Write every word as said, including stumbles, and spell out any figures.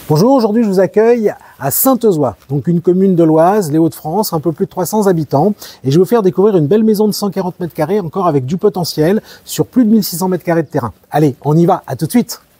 Bonjour, aujourd'hui je vous accueille à Saint-Eusoix, donc une commune de l'Oise, les Hauts-de-France, un peu plus de trois cents habitants. Et je vais vous faire découvrir une belle maison de cent quarante mètres carrés, encore avec du potentiel, sur plus de mille six cents mètres carrés de terrain. Allez, on y va, à tout de suite.